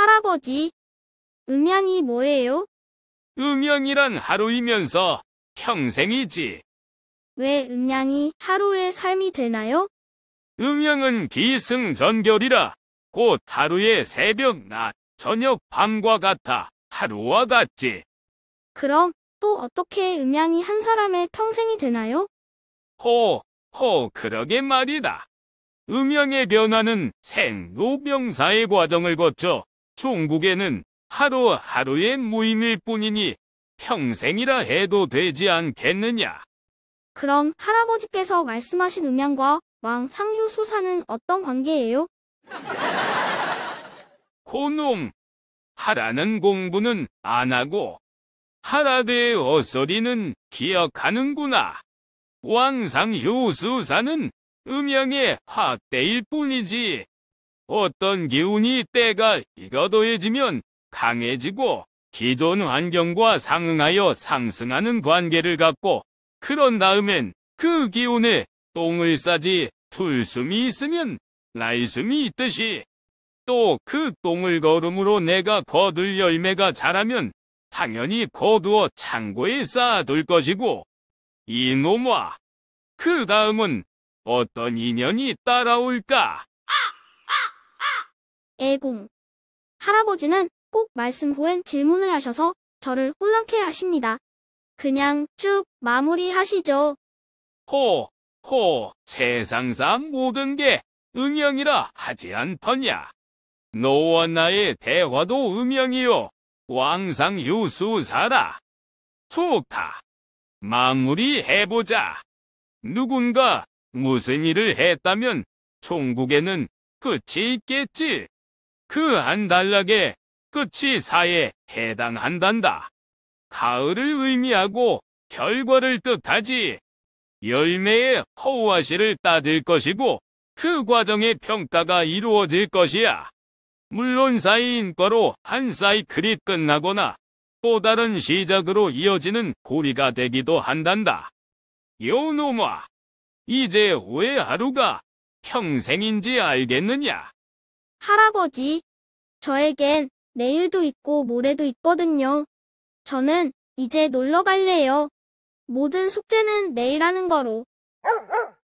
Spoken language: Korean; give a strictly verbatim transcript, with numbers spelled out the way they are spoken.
할아버지, 음양이 뭐예요? 음양이란 하루이면서 평생이지. 왜 음양이 하루의 삶이 되나요? 음양은 기승전결이라 곧 하루의 새벽, 낮, 저녁, 밤과 같아 하루와 같지. 그럼 또 어떻게 음양이 한 사람의 평생이 되나요? 호, 호, 그러게 말이다. 음양의 변화는 생로병사의 과정을 거쳐 종국에는 하루하루의 무임일 뿐이니 평생이라 해도 되지 않겠느냐. 그럼 할아버지께서 말씀하신 음양과 왕 상휴수사는 어떤 관계예요? 고놈, 하라는 공부는 안 하고 하라되의 헛소리는 기억하는구나. 왕상효수사는 음양의 확대일 뿐이지. 어떤 기운이 때가 이거더해지면 강해지고 기존 환경과 상응하여 상승하는 관계를 갖고 그런 다음엔 그 기운에 똥을 싸지 풀숨이 있으면 날숨이 있듯이 또 그 똥을 거름으로 내가 거둘 열매가 자라면 당연히 거두어 창고에 쌓아둘 것이고 이놈아, 그 다음은 어떤 인연이 따라올까? 애공. 할아버지는 꼭 말씀 후엔 질문을 하셔서 저를 혼란케 하십니다. 그냥 쭉 마무리하시죠. 호, 호, 세상상 모든 게 음양이라 하지 않더냐. 너와 나의 대화도 음양이요. 왕상휴수사라. 좋다. 마무리해보자. 누군가 무슨 일을 했다면 종국에는 끝이 있겠지. 그 한 단락의 끝이 사에 해당한단다. 가을을 의미하고 결과를 뜻하지. 열매의 허우아씨를 따질 것이고 그 과정의 평가가 이루어질 것이야. 물론 사이인과로 한 사이클이 끝나거나 또 다른 시작으로 이어지는 고리가 되기도 한단다. 요놈아, 이제 왜 하루가 평생인지 알겠느냐? 할아버지, 저에겐 내일도 있고 모레도 있거든요. 저는 이제 놀러 갈래요. 모든 숙제는 내일 하는 거로.